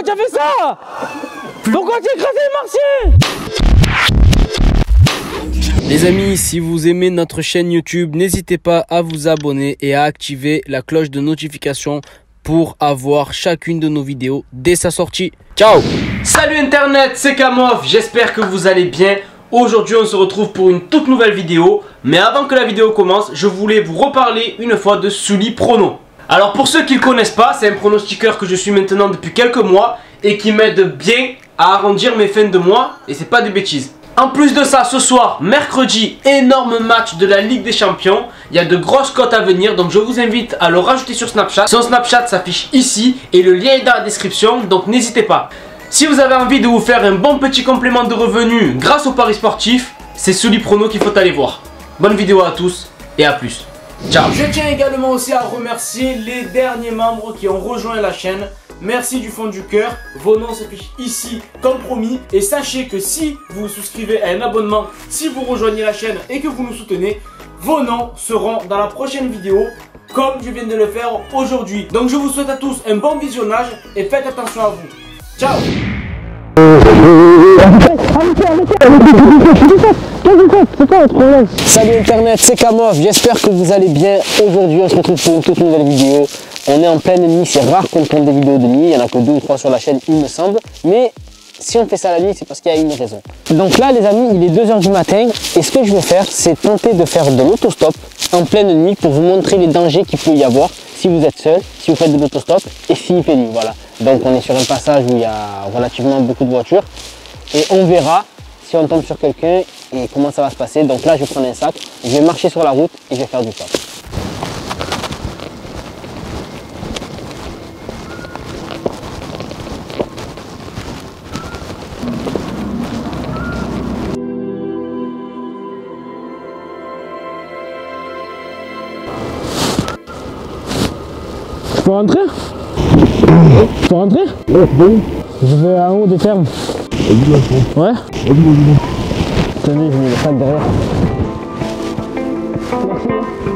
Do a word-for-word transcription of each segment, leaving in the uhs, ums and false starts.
tu as fait ça? Pourquoi tu as écrasé les Martiens? Les amis, si vous aimez notre chaîne YouTube, n'hésitez pas à vous abonner et à activer la cloche de notification pour avoir chacune de nos vidéos dès sa sortie. Ciao! Salut Internet, c'est Kamov, j'espère que vous allez bien. Aujourd'hui on se retrouve pour une toute nouvelle vidéo. Mais avant que la vidéo commence, je voulais vous reparler une fois de Sully Prono. Alors pour ceux qui ne le connaissent pas, c'est un pronostiqueur que je suis maintenant depuis quelques mois et qui m'aide bien à arrondir mes fins de mois, et c'est pas des bêtises. En plus de ça, ce soir, mercredi, énorme match de la Ligue des Champions. Il y a de grosses cotes à venir, donc je vous invite à le rajouter sur Snapchat. Son Snapchat s'affiche ici et le lien est dans la description, donc n'hésitez pas. Si vous avez envie de vous faire un bon petit complément de revenus grâce au paris sportif, c'est Sully Prono qu'il faut aller voir. Bonne vidéo à tous et à plus. Ciao. Je tiens également aussi à remercier les derniers membres qui ont rejoint la chaîne. Merci du fond du cœur, vos noms s'affichent ici comme promis. Et sachez que si vous vous souscrivez à un abonnement, si vous rejoignez la chaîne et que vous nous soutenez, vos noms seront dans la prochaine vidéo comme je viens de le faire aujourd'hui. Donc je vous souhaite à tous un bon visionnage et faites attention à vous. Ciao. C'est quoi votre problème? Salut Internet, c'est Kamov, j'espère que vous allez bien. Aujourd'hui on se retrouve pour une toute nouvelle vidéo. On est en pleine nuit, c'est rare qu'on tourne des vidéos de nuit, il n'y en a que deux ou trois sur la chaîne il me semble. Mais si on fait ça la nuit, c'est parce qu'il y a une raison. Donc là les amis, il est deux heures du matin et ce que je vais faire, c'est tenter de faire de l'autostop en pleine nuit pour vous montrer les dangers qu'il peut y avoir si vous êtes seul, si vous faites de l'autostop et s'il fait nuit, voilà. Donc on est sur un passage où il y a relativement beaucoup de voitures et on verra si on tombe sur quelqu'un et comment ça va se passer. Donc là je vais prendre un sac, je vais marcher sur la route et je vais faire du stop. Je peux rentrer? Je peux rentrer? Ouais, bon. Je vais en haut des fermes. Vas-y, là, je Ouais? Vas-y, vas-y. Tenez, je mets le sac derrière. Merci.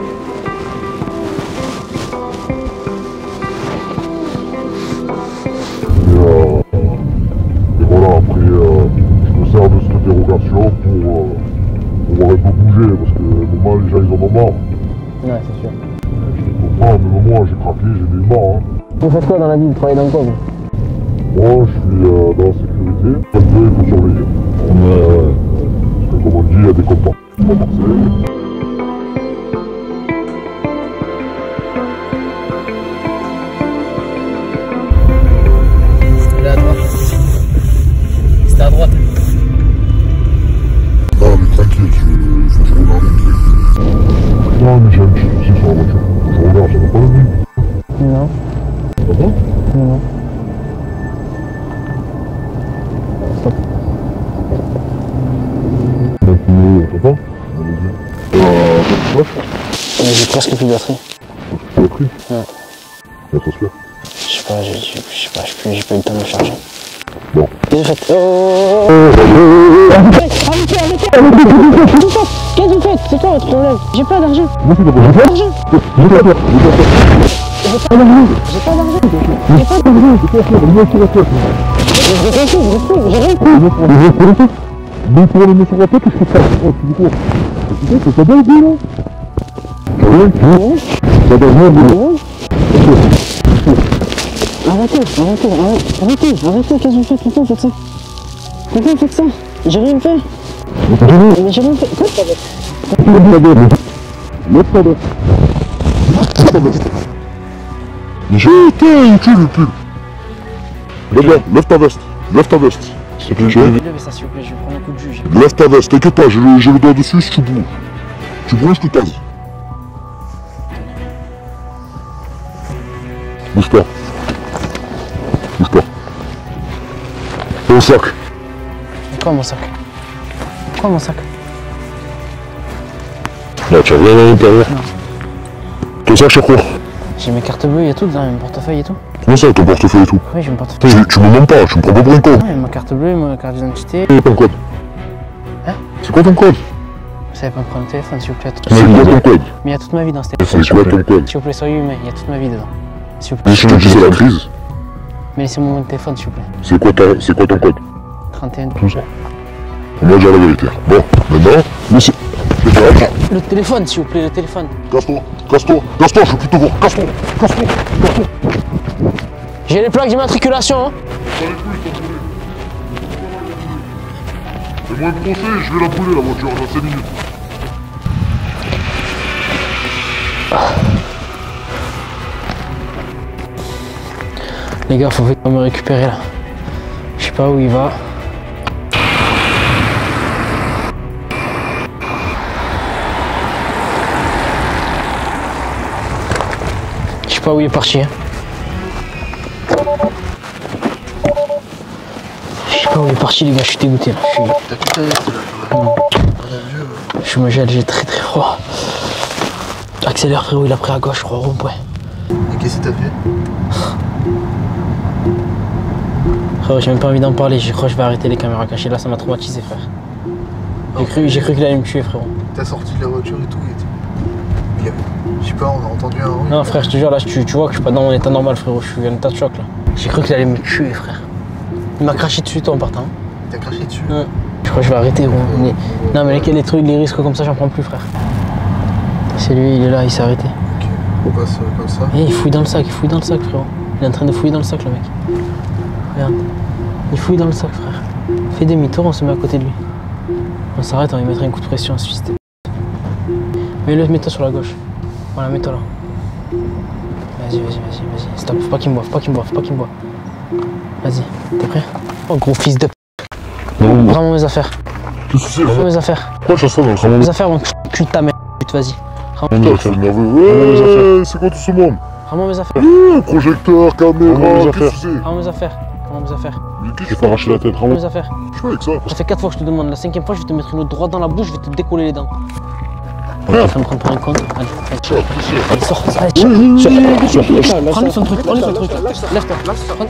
Et, euh, et voilà, après, euh, je me sers de cette dérogation pour euh, pouvoir un peu bouger, parce que normalement, les gens, ils en ont marre. Ouais, c'est sûr. Je les comprends, même moi, j'ai craqué, j'ai eu marre. Hein. Vous faites quoi dans la vie? Vous travaillez dans quoi vous? Moi, je suis euh, dans la sécurité. Pas de il faut surveiller. Ouais, ouais. Parce que, comme on dit, il y a des comportements à Marseille. C'était à droite. C'était à droite. Non, mais tranquille, je, il faut que je regarde un truc. Non, mais j'ai un petit souci sur la voiture. Je regarde, ça va pas le nuit. Non. Ça va? Non, non. Stop. Euh, ça va? Euh, ça J'ai presque plus de batterie. Tu l'as pris? Ouais. Il faut se faire. Je sais pas, je sais pas, j'ai pas eu le temps de me charger. Bon. Qu'est-ce que vous faites? Oh, arrêtez, arrêtez, arrêtez. Qu'est-ce que vous faites? C'est quoi votre problème? J'ai pas d'argent. Moi, c'est d'abord. J'ai pas d'argent. J'ai pas d'argent. J'ai pas d'argent. J'ai pas d'argent. J'ai pas d'argent. J'ai pas d'argent. Moi, c'est la tête. J'ai rien fait, j'ai rien fait, j'ai rien fait. Mais pour la tête. Mais pour la mettre sur la tête, je fais ça. Oh, tu dis quoi? Tu dis quoi? T'as pas d'argent, là? T'as rien? T'as d'argent, là? Arrêtez, arrêtez, arrêtez, arrêtez, arrêtez, qu'est-ce que vous faites? Pourquoi vous faites ça? Pourquoi vous faites ça? J'ai rien fait. Mais j'ai rien fait. Quoi? Lève ta veste. Lève ta veste. Putain, il tue, il tue. Lève, lève ta veste. Lève ta veste. S'il te plaît. Levez ça s'il vous plaît, je vais prendre un coup de jus. Lève ta veste, t'inquiète pas, j'ai le, le doigt dessus si tu bouges. Tu bouges, je te tase. Bouge pas. Bouge pas. Ton sac. Quoi mon sac? Quoi mon sac? Là, tu as rien à l'intérieur. Ton sac, c'est quoi? J'ai mes cartes bleues, il y a tout dedans, mon portefeuille et tout. Comment ça, ton portefeuille et tout? Oui, j'ai mon portefeuille. Tu, tu me mens pas, tu me prends pas pour un code. Ouais, ma carte bleue, ma carte d'identité. C'est quoi ton code? Hein? C'est quoi ton code? Vous savez pas me prendre le téléphone, s'il vous plaît. C'est quoi ton code? Mais il y a toute ma vie dans ce téléphone. C'est quoi ton code? S'il vous plaît, soyez humain, il y a toute ma vie dedans. S'il vous plaît. Si je te dis c'est la crise. Mais laissez-moi mon téléphone s'il vous plaît. C'est quoi, ta... c'est quoi ton code? trente et un. Tout ça. On va dire la vérité. Bon, maintenant, monsieur. Le téléphone s'il vous plaît, le téléphone. Casse-toi, casse-toi, casse-toi, je veux plus te voir. Casse-toi, casse-toi, casse-toi. J'ai les plaques d'immatriculation, hein. Fais-moi un procès, je vais la brûler la voiture dans cinq minutes. Les gars, faut vite me récupérer là. Je sais pas où il va. Je sais pas où il est parti. Hein. Je sais pas où il est parti les gars, je suis dégoûté là. Je suis... Je me gèle, j'ai très très froid. Accélère frérot, il a pris à gauche, je crois, au rond-point. Et qu'est-ce que t'as fait? Frérot, j'ai même pas envie d'en parler, je crois que je vais arrêter les caméras cachées là, ça m'a traumatisé frère. J'ai cru, j'ai cru qu'il allait me tuer frérot. T'as sorti de la voiture et tout, il était... Je sais pas, on a entendu un bruit. Non frère, je te jure là, tu, tu vois que je suis pas dans mon état normal frérot, je suis en état de choc là. J'ai cru qu'il allait me tuer frère. Il m'a craché dessus toi en partant. T'as craché dessus? Ouais. Je crois que je vais arrêter gros. Mais... Non mais les, les trucs, les risques comme ça, j'en prends plus frère. C'est lui, il est là, il s'est arrêté. Ok, on passe euh, comme ça. Et il fouille dans le sac, il fouille dans le sac frérot. Il est en train de fouiller dans le sac le mec. Regarde. Il fouille dans le sac frère. Fais demi-tour, on se met à côté de lui. On s'arrête, on lui mettra un coup de pression, ce fils de... Mets-le, mets-toi sur la gauche. Voilà, mets-toi là. Vas-y, vas-y, vas-y, vas-y. Stop, faut pas qu'il me voit, faut pas qu'il me voit, faut pas qu'il me voit. Vas-y, t'es prêt? Oh gros fils de... Rends-moi mes affaires. Qu'est-ce que c'est? Rends-moi mes affaires. Pourquoi je fais ça dans le Rends-moi mes affaires, mon cul de ta mère. Vas-y. Putain, je suis nerveux. Ouais, c'est quoi tout ce monde? Rends-moi mes affaires. Ouh, projecteur, caméra, qu'est-ce que c'est? Rends-moi mes affaires. Rends-moi mes affaires. Je vais t'arracher la tête, Rends-moi mes affaires. Je fais avec ça. Ça fait quatre fois que je te demande. La cinquième fois, je vais te mettre une autre droite dans la bouche, je vais te décoller les dents. Ouais. Ça me prend pour un compte. Allez, Ça, poussez. allez, sors. Allez, Oui, oui, oui, oui, oui, oui. prends-lui son truc, prends-lui son truc. Lève-toi. Prends-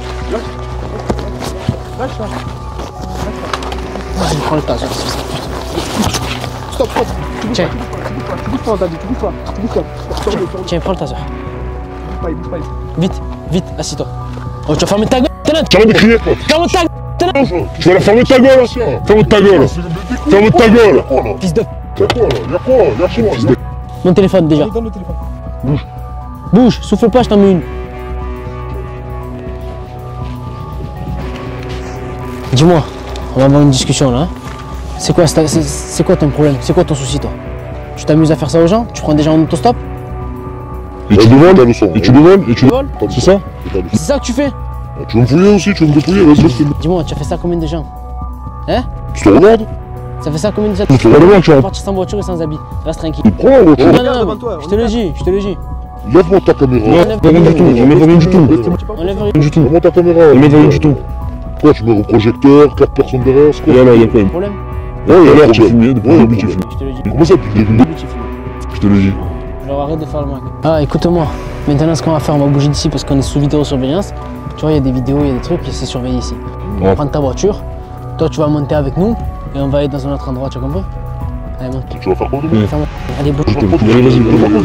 Vas-y, prends le tas. Stop, stop. Tiens. Tu bouges pas, t'as dit, tu bouges pas. Tu bouges pas. Tiens, tiens, prends le taser. Il bouge pas, il bouge pas. Vite, vite, assis-toi. Oh, tu vas fermer ta gueule, tenant. T'arrêtes de crier, pote. Ferme ta gueule, tenant. Tu vas la fermer ta gueule. Ferme ta gueule. Ferme ta gueule. Fils de... Y'a quoi là? Y'a quoi? Y'a quoi? Y'a Mon téléphone déjà. Donne le téléphone. Bouge. Bouge, souffle pas, je t'en mets une. Dis-moi, on va avoir une discussion là. C'est quoi, c'est, c'est, c'est quoi ton problème? C'est quoi ton souci toi? Tu t'amuses à faire ça aux gens? Tu prends des gens en autostop? Et tu demandes, et tu demandes, et tu voles? C'est ça? C'est ça que tu fais? Tu veux me fouiller aussi? Tu veux me dépouiller? Vas-y. Dis-moi, tu as fait ça à combien de gens? Hein? Tu te regardes? Ça fait ça à combien de gens? Tu te regardes, tu vas vois. partir sans voiture et sans habit. Reste tranquille. Tu prends la voiture. Non, non, non, je te le dis, je te le dis. Lève-moi ta caméra. Non, Rien du tout, je mets rien du tout. Enlève rien. Rien du tout. Lève-moi ta caméra. Je mets rien du tout. Quoi, tu mets au projecteur, quatre personnes derrière, c'est quoi? Là, là, y'a quoi? Problème? Ouais, y'a l'air, tu filmé, depuis le début, tu filmé. Je te le dis. Comment ça, depuis le début? Depuis le début, tu filmes. Je te le dis. Alors arrête de faire le mec. Ah, écoute-moi. Maintenant, ce qu'on va faire, on va bouger d'ici parce qu'on est sous vidéosurveillance. Tu vois, il y a des vidéos, il y a des trucs et c'est surveillé ici. On va prendre ta voiture. Toi, tu vas monter avec nous et on va aller dans un autre endroit, tu as compris? Allez, monte. Tu vas faire quoi demain? Ferme. Allez, bouge. Allez, vas-y,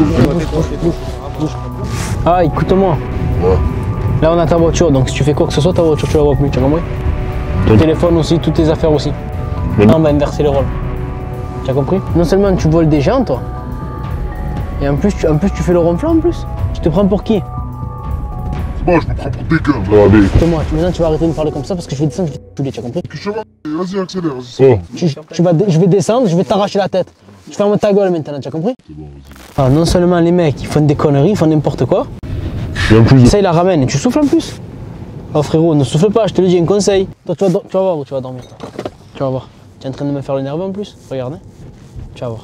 Ah, écoute-moi. Ouais. Là, on a ta voiture, donc si tu fais quoi que ce soit, ta voiture, tu la vois plus, tu as compris? Ton téléphone aussi, toutes tes affaires aussi. Mais Là, on va inverser les rôles. Tu as compris? Non seulement tu voles des gens, toi, et en plus, tu, en plus, tu fais le ronflant en plus. Tu te prends pour qui? Moi, je me prends pour des gars. Là, allez. Écoute-moi, maintenant tu vas arrêter de me parler comme ça parce que je vais descendre, je vais te tuer, tu as compris? Que je vais. Vas-y, accélère, vas-y. Oh. Tu, tu vas, je vais descendre, je vais t'arracher la tête. Tu fermes ta gueule maintenant, tu as compris? C'est bon, vas-y. Ah, non seulement les mecs, ils font des conneries, ils font n'importe quoi. Et en plus. Ça, il la ramène et tu souffles en plus. Oh frérot, ne souffle pas, je te le dis, un conseil. Toi, tu vas, tu vas voir où tu vas dormir. Toi. Tu vas voir. Tu es en train de me faire le nerveux en plus. Regarde, hein. Tu vas voir.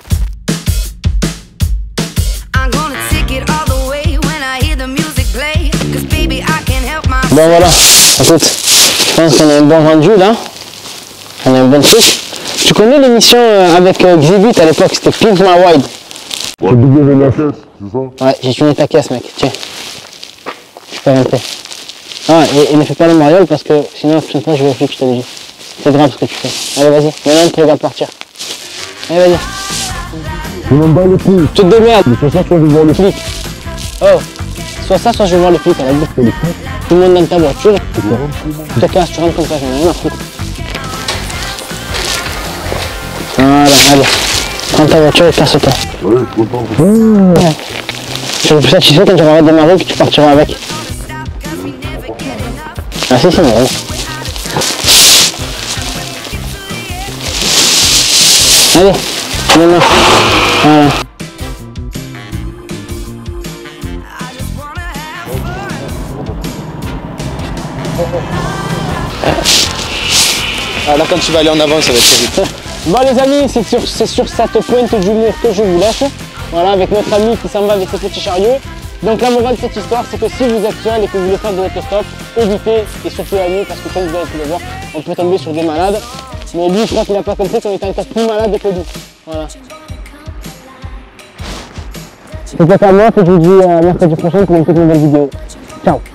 Bon voilà, écoute, je pense qu'on a un bon rendu là. On a un bon truc. Tu connais l'émission avec Xzibit à l'époque, c'était Pimp My Ride. Ouais, double la caisse, c'est ça? Ouais, j'ai tuné ta caisse mec, tiens. Je peux rentrer. Ah, et, et ne fais pas le mariole parce que sinon la prochaine fois je vais au flic, je te le dis. C'est grave ce que tu fais. Allez vas-y, maintenant tu regardes partir. Allez vas-y. Je m'en bats les couilles. Tu te démerdes. Mais ce soir, tu vas voir le flic. Oh, Soit ça, soit je vais voir le flic à la boucle. Tout le monde dans ta voiture. Tu te casses, tu rentres comme ça, j'en ai rien à foutre. Voilà, allez. Prends ta voiture et casse-toi. Ouais, je suis content. Mmh. Je suis satisfait quand tu vas démarrer que tu partiras avec. Ah si, c'est marrant. Allez, maintenant. Voilà. Ah, là, quand tu vas aller en avant, ça va être terrible. Bon les amis, c'est sur, c'est sur cette pointe d'humour que je vous laisse. Voilà, avec notre ami qui s'en va avec ses petits chariots. Donc la morale de cette histoire, c'est que si vous êtes seul et que vous voulez faire de l'autostop, évitez, et surtout la nuit, parce que comme vous avez pu le voir, on peut tomber sur des malades. Mais lui, je crois qu'il n'a pas compris qu'on était encore plus malade que nous. Voilà. C'était pas moi, que je vous dis à mercredi prochain pour une toute nouvelle vidéo. Ciao.